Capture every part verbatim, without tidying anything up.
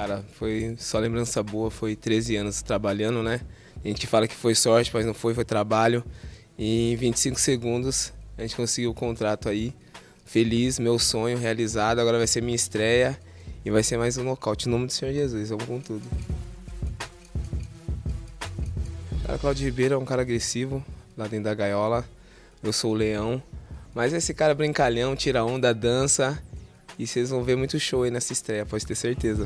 Cara, foi só lembrança boa, foi treze anos trabalhando, né? A gente fala que foi sorte, mas não foi, foi trabalho. E em vinte e cinco segundos a gente conseguiu o contrato aí. Feliz, meu sonho realizado, agora vai ser minha estreia e vai ser mais um nocaute. Em nome do Senhor Jesus, vamos com tudo. Cara, Claudio Ribeiro é um cara agressivo, lá dentro da gaiola. Eu sou o leão. Mas esse cara brincalhão, tira onda, dança. E vocês vão ver muito show aí nessa estreia, pode ter certeza.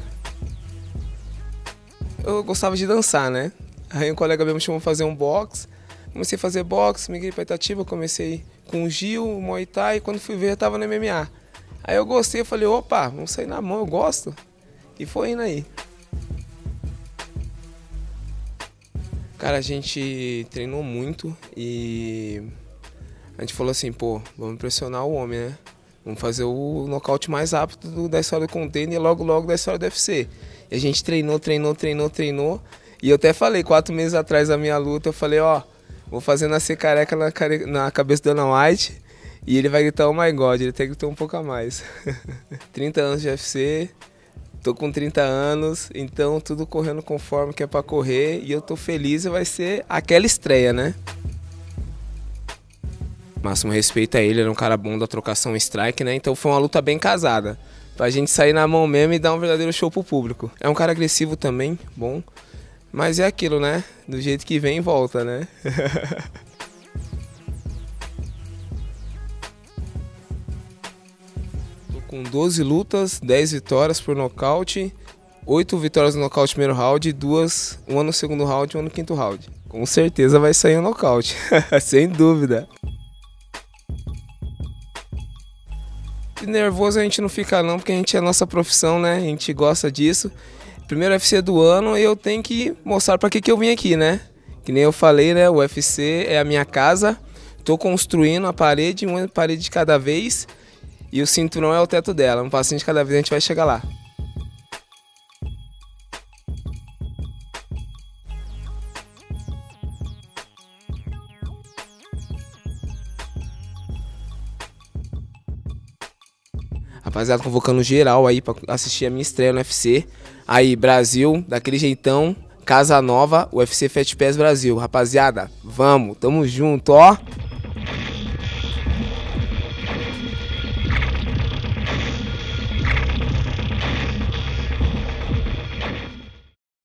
Eu gostava de dançar, né? Aí um colega meu me chamou pra fazer um box. Comecei a fazer boxe, migrei pra Itatiba, comecei com o Gil, o Muay Thai, e quando fui ver eu tava no M M A. Aí eu gostei, eu falei, opa, vamos sair na mão, eu gosto. E foi indo aí. Cara, a gente treinou muito e a gente falou assim, pô, vamos impressionar o homem, né? Vamos fazer o nocaute mais rápido da história do Contender e logo logo da história do U F C. E a gente treinou, treinou, treinou, treinou. E eu até falei, quatro meses atrás da minha luta, eu falei, ó, vou fazer nascer careca na, care... na cabeça do Dana White e ele vai gritar, oh my God, ele até gritou um pouco a mais. trinta anos de U F C, tô com trinta anos, então tudo correndo conforme que é pra correr e eu tô feliz e vai ser aquela estreia, né? Máximo respeito a ele, ele é um cara bom da trocação strike, né? Então foi uma luta bem casada, pra gente sair na mão mesmo e dar um verdadeiro show pro público. É um cara agressivo também, bom. Mas é aquilo, né? Do jeito que vem, volta, né? Tô com doze lutas, dez vitórias por nocaute, oito vitórias no nocaute no primeiro round, duas, uma no segundo round e uma no quinto round. Com certeza vai sair um nocaute, sem dúvida. De nervoso a gente não fica não, porque a gente é a nossa profissão, né? A gente gosta disso. Primeiro U F C do ano e eu tenho que mostrar para que que eu vim aqui, né? Que nem eu falei, né? O U F C é a minha casa. Tô construindo a parede, uma parede de cada vez. E o cinturão é o teto dela. Um passinho de cada vez a gente vai chegar lá. Rapaziada, convocando geral aí pra assistir a minha estreia no U F C. Aí, Brasil, daquele jeitão, Casa Nova, U F C Fight Pass Brasil. Rapaziada, vamos, tamo junto, ó.